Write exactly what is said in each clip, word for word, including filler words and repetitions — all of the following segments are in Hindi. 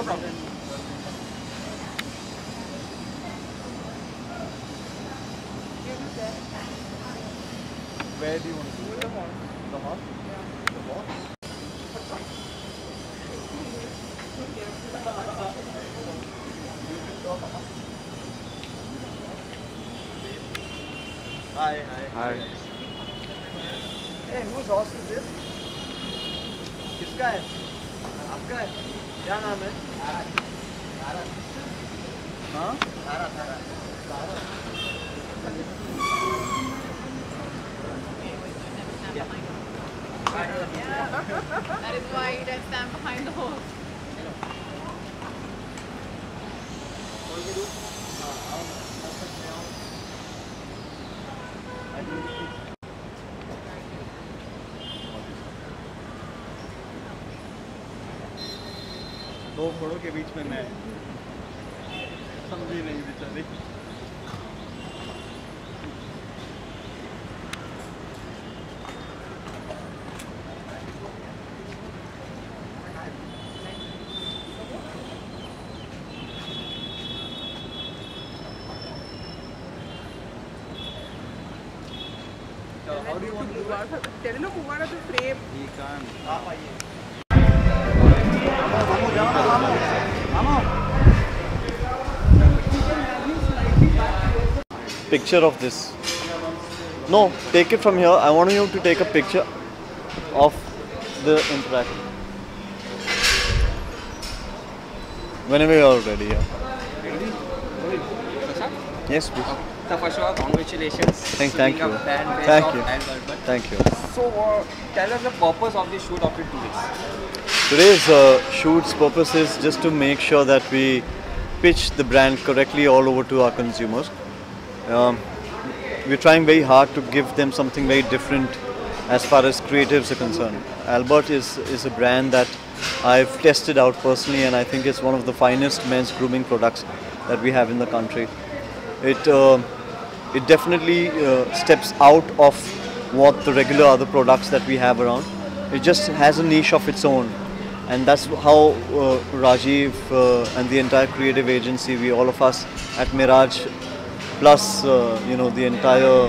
problem. Where do you want to do it? The hall. The hall? The hall? Hi, hi. Hi. Hey, whose horse is this? किसका है? आपका है? क्या नाम है? तारा. हाँ? तारा, तारा. तारा. That is why you don't stand behind the horse. दो घोड़ों के बीच में मैं समझी नहीं बेचारी. How do you want to do that? Tell him to move out of the frame. He can't. आप आइए. Picture of this. No, take it from here. I want you to take a picture of the interaction. Whenever you are ready. Yeah. Ready? Yes, please. So first of all, congratulations. Thank, thank you. Thank Thank you. you. Thank you. So uh, tell us the purpose of the shoot of it today. Today's uh, shoot's purpose is just to make sure that we pitch the brand correctly all over to our consumers. Um, we're trying very hard to give them something very different as far as creatives are concerned. Albert is, is a brand that I've tested out personally, and I think it's one of the finest men's grooming products that we have in the country. It, uh, it definitely uh, steps out of what the regular other products that we have around. It just has a niche of its own, and that's how uh, Rajiv uh, and the entire creative agency, we all of us at Miraj, plus uh, you know the entire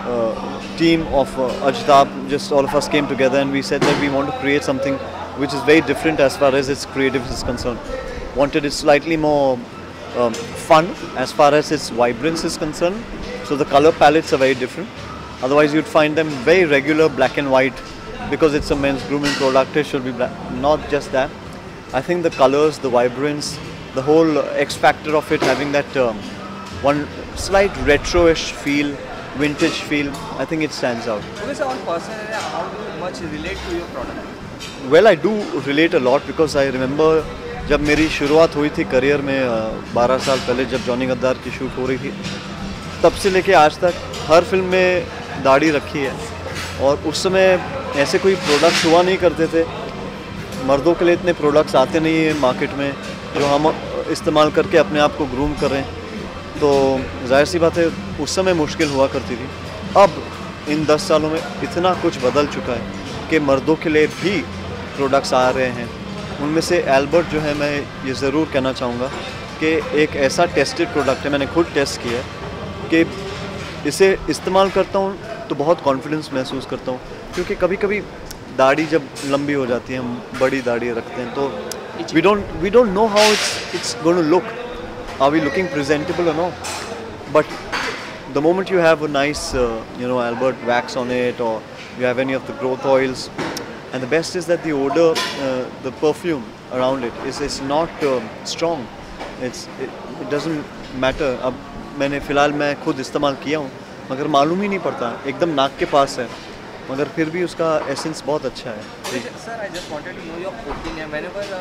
uh, team of uh, Ajtab, just all of us came together and we said that we want to create something which is very different as far as its creative is concerned. Wanted it slightly more um, fun as far as its vibrance is concerned. So the color palettes are very different. Otherwise you'd find them very regular black and white. Because it's a men's grooming product, it should be black. Not just that. I think the colors, the vibrance, the whole X factor of it having that um, one slight retro-ish feel, vintage feel, I think it stands out. Okay, so on personal, how do you much relate to your product? Well, I do relate a lot because I remember जब मेरी शुरुआत हुई थी करियर में बारह साल पहले जब जॉनी गद्दार की शूट हो रही थी, तब से लेके आज तक हर फिल्म में दाढ़ी रखी है. और उस समय ऐसे कोई प्रोडक्ट्स हुआ नहीं करते थे. मर्दों के लिए इतने प्रोडक्ट्स आते नहीं हैं मार्केट में जो हम इस्तेमाल करके अपने आप को ग्रूम करें. तो जाहिर सी बात है उस समय मुश्किल हुआ करती थी. अब इन दस सालों में इतना कुछ बदल चुका है कि मर्दों के लिए भी प्रोडक्ट्स आ रहे हैं. उनमें से एल्बर्ट जो है, मैं ये ज़रूर कहना चाहूँगा कि एक ऐसा टेस्टेड प्रोडक्ट है, मैंने खुद टेस्ट किया है कि इसे इस्तेमाल करता हूँ तो बहुत कॉन्फिडेंस महसूस करता हूँ. क्योंकि कभी कभी दाढ़ी जब लंबी हो जाती है, हम बड़ी दाढ़ी रखते हैं, तो we don't we don't know how it's it's going to look. Are we looking presentable or no? But the moment you have a nice you know Albert wax on it, और you have any of the growth oils, and the best is that the odor, uh, the perfume around it is is not uh, strong. It's it, it doesn't matter. अब मैंने फ़िलहाल मैं खुद इस्तेमाल किया हूँ, मगर मालूम ही नहीं पड़ता, एकदम नाक के पास है, मगर फिर भी उसका एसेंस बहुत अच्छा है. Sir, I just wanted to know your opinion. Whenever a,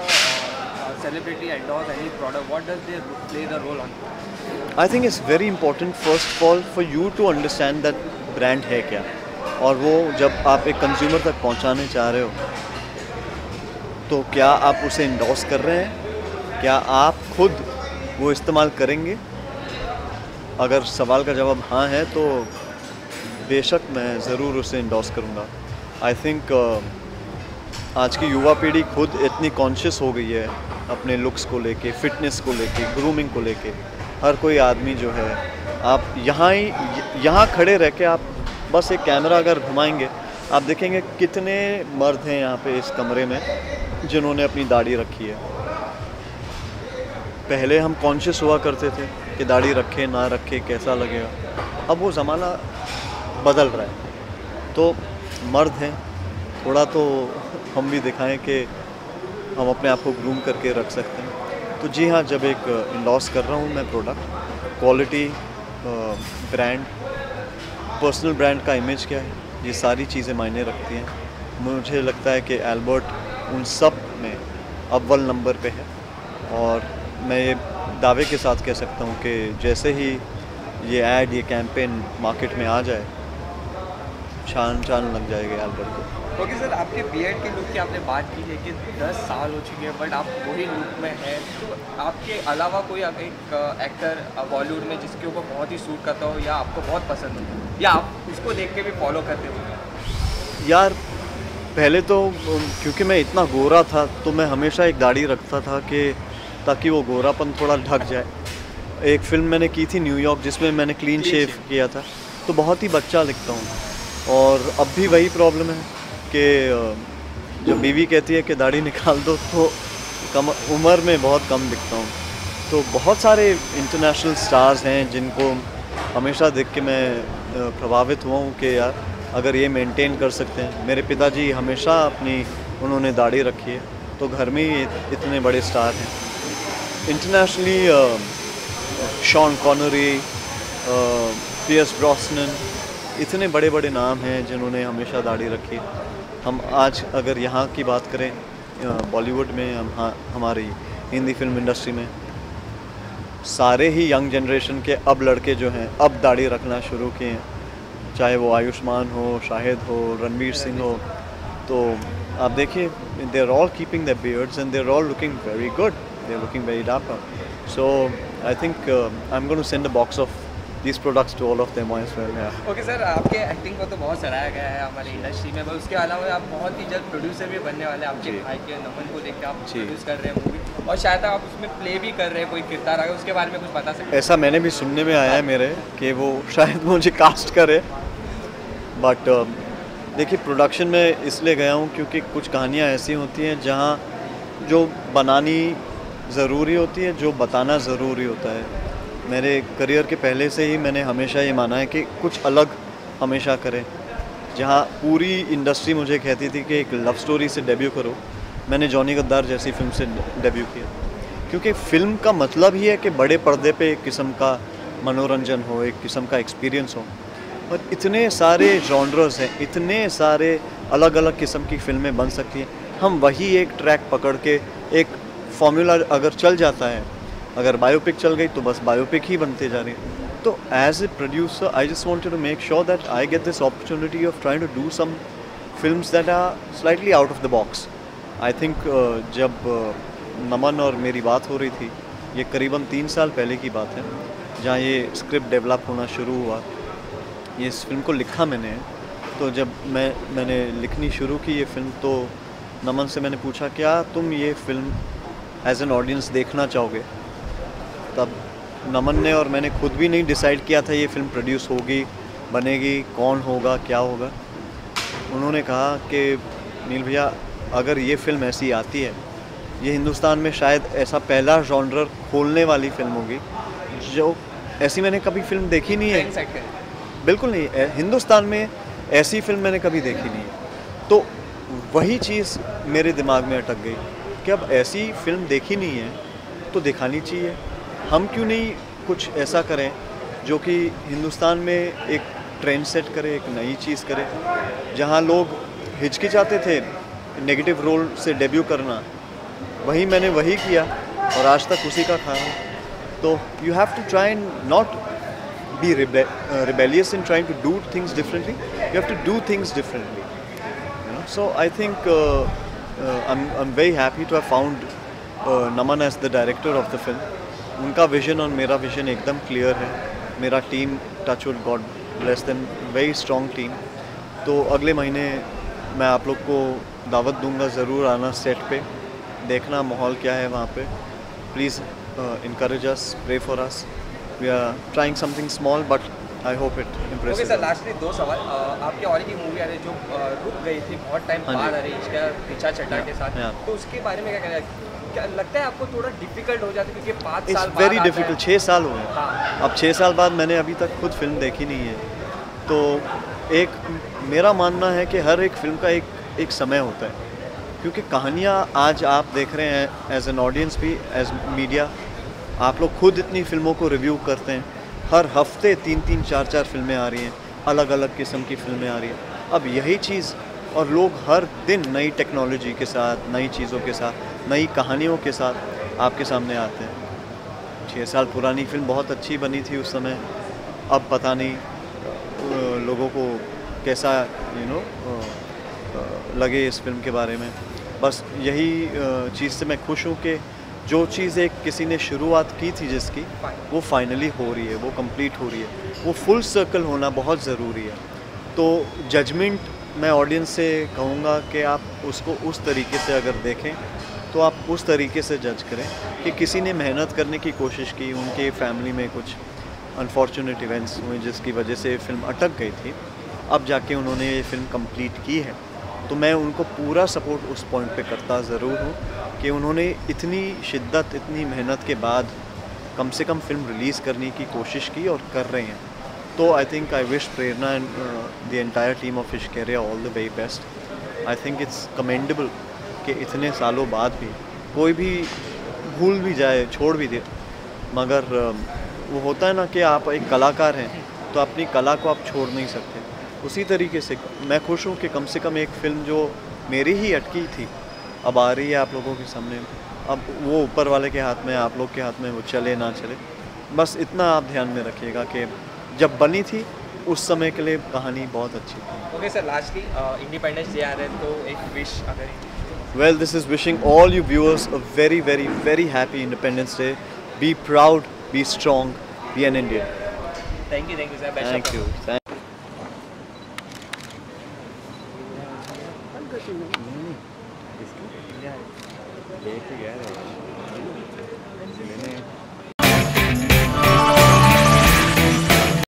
a celebrity endorse any product, what does they play the role on? I think it's very important first of all for you to understand that brand है क्या, और वो जब आप एक कंज्यूमर तक पहुंचाने चाह रहे हो तो क्या आप उसे इंडोर्स कर रहे हैं, क्या आप खुद वो इस्तेमाल करेंगे. अगर सवाल का जवाब हाँ है तो बेशक मैं ज़रूर उसे इंडोर्स करूँगा. आई थिंक uh, आज की युवा पीढ़ी खुद इतनी कॉन्शियस हो गई है अपने लुक्स को लेके, फिटनेस को लेके, ग्रूमिंग को लेके। हर कोई आदमी जो है, आप यहाँ ही यहाँ खड़े रह के आप बस एक कैमरा अगर घुमाएंगे, आप देखेंगे कितने मर्द हैं यहाँ पे इस कमरे में जिन्होंने अपनी दाढ़ी रखी है। पहले हम कॉन्शियस हुआ करते थे कि दाढ़ी रखे ना रखे कैसा लगेगा, अब वो ज़माना बदल रहा है। तो मर्द हैं, थोड़ा तो हम भी दिखाएं कि हम अपने आप को ग्रूम करके रख सकते हैं। तो जी हाँ, जब एक इंडोर्स कर रहा हूँ मैं product, quality, brand, personal brand का इमेज क्या है, ये सारी चीज़ें मायने रखती हैं। मुझे लगता है कि एल्बर्ट उन सब में अव्वल नंबर पे है और मैं ये दावे के साथ कह सकता हूँ कि जैसे ही ये ऐड, ये कैंपेन मार्केट में आ जाए, शान शान लग जाएगा एल्बर्ट को। ओके सर, आपके बियर्ड के लुक की आपने बात की है कि दस साल हो चुके हैं बट आप वही लुक में हैं, तो आपके अलावा कोई एक एक्टर बॉलीवुड में जिसके ऊपर बहुत ही सूट करता हो या आपको बहुत पसंद हो या आप उसको देख के भी फॉलो करते हो? यार पहले तो क्योंकि मैं इतना गोरा था तो मैं हमेशा एक दाढ़ी रखता था कि ताकि वो गोरापन थोड़ा ढक जाए। एक फिल्म मैंने की थी न्यूयॉर्क जिसमें मैंने क्लीन शेव किया था, तो बहुत ही बच्चा दिखता हूँ। और अब भी वही प्रॉब्लम है कि जब बीवी कहती है कि दाढ़ी निकाल दो तो कम उम्र में बहुत कम दिखता हूँ। तो बहुत सारे इंटरनेशनल स्टार्स हैं जिनको हमेशा देख के मैं प्रभावित हुआ हूँ कि यार अगर ये मेंटेन कर सकते हैं। मेरे पिताजी हमेशा अपनी उन्होंने दाढ़ी रखी है, तो घर में ही इतने बड़े स्टार हैं। Internationally Sean Connery, Pierce Brosnan, इतने बड़े बड़े नाम हैं जिन्होंने हमेशा दाढ़ी रखी है। हम आज अगर यहाँ की बात करें बॉलीवुड में, हम हाँ हमारी हिंदी फिल्म इंडस्ट्री में सारे ही यंग जनरेशन के अब लड़के जो हैं अब दाढ़ी रखना शुरू किए हैं, चाहे वो आयुष्मान हो, शाहिद हो, रणवीर सिंह हो। तो आप देखिए, they are all keeping their beards and they are all looking very good, they are looking very dapper. So I think I am going to send a box of these products to all of them as well. Yeah. Okay sir, आपके एक्टिंग को तो बहुत सराहा गया है हमारी इंडस्ट्री में, पर उसके अलावा आप बहुत ही जल्द प्रोड्यूसर भी बनने वाले हैं। आपके भाई के नमन को देख के आप प्रोड्यूस कर रहे हैं मूवी, और शायद आप उसमें प्ले भी कर रहे हैं, कोई किरदार आगे, उसके बारे में कुछ बता सकते हैं? ऐसा मैंने भी सुनने में आया है मेरे कि वो शायद मुझे कास्ट करे, बट uh, देखिए प्रोडक्शन में इसलिए गया हूँ क्योंकि कुछ कहानियाँ ऐसी होती हैं जहाँ जो बनानी ज़रूरी होती है, जो बताना ज़रूरी होता है। मेरे करियर के पहले से ही मैंने हमेशा ये माना है कि कुछ अलग हमेशा करें। जहाँ पूरी इंडस्ट्री मुझे कहती थी कि एक लव स्टोरी से डेब्यू करो, मैंने जॉनी गद्दार जैसी फिल्म से डेब्यू किया, क्योंकि फ़िल्म का मतलब ही है कि बड़े पर्दे पे एक किस्म का मनोरंजन हो, एक किस्म का एक्सपीरियंस हो। और इतने सारे जॉनर्स हैं, इतने सारे अलग अलग किस्म की फ़िल्में बन सकती हैं। हम वही एक ट्रैक पकड़ के, एक फॉर्मूला अगर चल जाता है, अगर बायोपिक चल गई तो बस बायोपिक ही बनते जा रही है। तो as a producer I just wanted to make sure that I get this opportunity of trying to do some films that are slightly out of the box. I think जब uh, नमन और मेरी बात हो रही थी, ये करीबन तीन साल पहले की बात है, जहाँ ये स्क्रिप्ट डेवलप होना शुरू हुआ। ये इस फिल्म को लिखा मैंने, तो जब मैं मैंने लिखनी शुरू की ये फ़िल्म, तो नमन से मैंने पूछा क्या तुम ये फ़िल्म एज एन ऑडियंस देखना चाहोगे? तब नमन ने और मैंने खुद भी नहीं डिसाइड किया था ये फ़िल्म प्रोड्यूस होगी, बनेगी, कौन होगा, क्या होगा। उन्होंने कहा कि नील भैया अगर ये फ़िल्म ऐसी आती है, ये हिंदुस्तान में शायद ऐसा पहला जॉनर खोलने वाली फ़िल्म होगी जो ऐसी मैंने कभी फ़िल्म देखी नहीं है। बिल्कुल नहीं, हिंदुस्तान में ऐसी फ़िल्म मैंने कभी देखी नहीं है। तो वही चीज़ मेरे दिमाग में अटक गई कि अब ऐसी फ़िल्म देखी नहीं है तो दिखानी चाहिए। हम क्यों नहीं कुछ ऐसा करें जो कि हिंदुस्तान में एक ट्रेंड सेट करे, एक नई चीज़ करे। जहाँ लोग हिचकिचाते थे नेगेटिव रोल से डेब्यू करना, वही मैंने वही किया और आज तक उसी का खाया। तो you have to try and not be rebellious in trying to do things differently. You have to do things differently. You know? So I think uh, uh, I'm I'm very happy to have found uh, Naman as the director of the film. उनका विज़न और मेरा विज़न एकदम क्लियर है। मेरा team, touch wood, God bless them, very strong team. तो अगले महीने मैं आप लोग को दावत दूंगा ज़रूर आना सेट पे। देखना माहौल क्या है वहाँ पे. Please encourage us, pray for us. We are trying something small, but I hope it impresses. Okay sir, lastly दो सवाल. अ, आपकी और की मूवी आ रही जो अ, रुक गई थी बहुत टाइम हाँ जी. बाद आ रही इसका पीछा चड्ढा के साथ, yeah. तो उसके बारे में क्या कहना है? क्या लगता है आपको थोड़ा डिफिकल्ट हो जाता है क्योंकि पाँच It's साल बाद very आता है? difficult. छः साल हो गए. हाँ. अब छः साल बाद मैंने अभी तक खुद फिल्म देखी नहीं है. तो एक मेरा मानना है कि हर एक फिल्म का एक एक समय होता है, क्योंकि कहानियाँ आज आप देख रहे हैं एज एन ऑडियंस भी, एज मीडिया आप लोग खुद इतनी फिल्मों को रिव्यू करते हैं. हर हफ्ते तीन तीन चार चार फिल्में आ रही हैं, अलग अलग किस्म की फिल्में आ रही हैं. अब यही चीज़, और लोग हर दिन नई टेक्नोलॉजी के साथ, नई चीज़ों के साथ, नई कहानियों के साथ आपके सामने आते हैं. छः साल पुरानी फिल्म बहुत अच्छी बनी थी उस समय, अब पता नहीं लोगों को कैसा यू नो लगे इस फिल्म के बारे में. बस यही चीज़ से मैं खुश हूँ कि जो चीज़ एक किसी ने शुरुआत की थी जिसकी, वो फाइनली हो रही है, वो कंप्लीट हो रही है. वो फुल सर्कल होना बहुत ज़रूरी है. तो जजमेंट मैं ऑडियंस से कहूँगा कि आप उसको उस तरीके से अगर देखें तो आप उस तरीके से जज करें कि किसी ने मेहनत करने की कोशिश की, उनके फैमिली में कुछ अनफॉर्चुनेट इवेंट्स हुए जिसकी वजह से फिल्म अटक गई थी, अब जाके उन्होंने ये फिल्म कंप्लीट की है. तो मैं उनको पूरा सपोर्ट उस पॉइंट पे करता ज़रूर हूँ कि उन्होंने इतनी शिद्दत, इतनी मेहनत के बाद कम से कम फिल्म रिलीज़ करने की कोशिश की और कर रहे हैं. तो I think I wish Prerna and the entire team of फिशकेरिया all the very best. I think it's commendable कि इतने सालों बाद भी कोई भी भूल भी जाए, छोड़ भी दे, मगर वो होता है ना कि आप एक कलाकार हैं तो अपनी कला को आप छोड़ नहीं सकते. उसी तरीके से मैं खुश हूँ कि कम से कम एक फ़िल्म जो मेरी ही अटकी थी अब आ रही है आप लोगों के सामने. अब वो ऊपर वाले के हाथ में, आप लोग के हाथ में, वो चले ना चले, बस इतना आप ध्यान में रखिएगा कि जब बनी थी उस समय के लिए कहानी बहुत अच्छी थी. Okay sir, lastly Independence Day आ रहा है तो एक विश अगर. Well, this is wishing all you viewers a very, very, very happy Independence Day. Be proud, be strong, be an Indian. Thank you, thank you sir. Best Thank of you. luck. Thank लेके गया है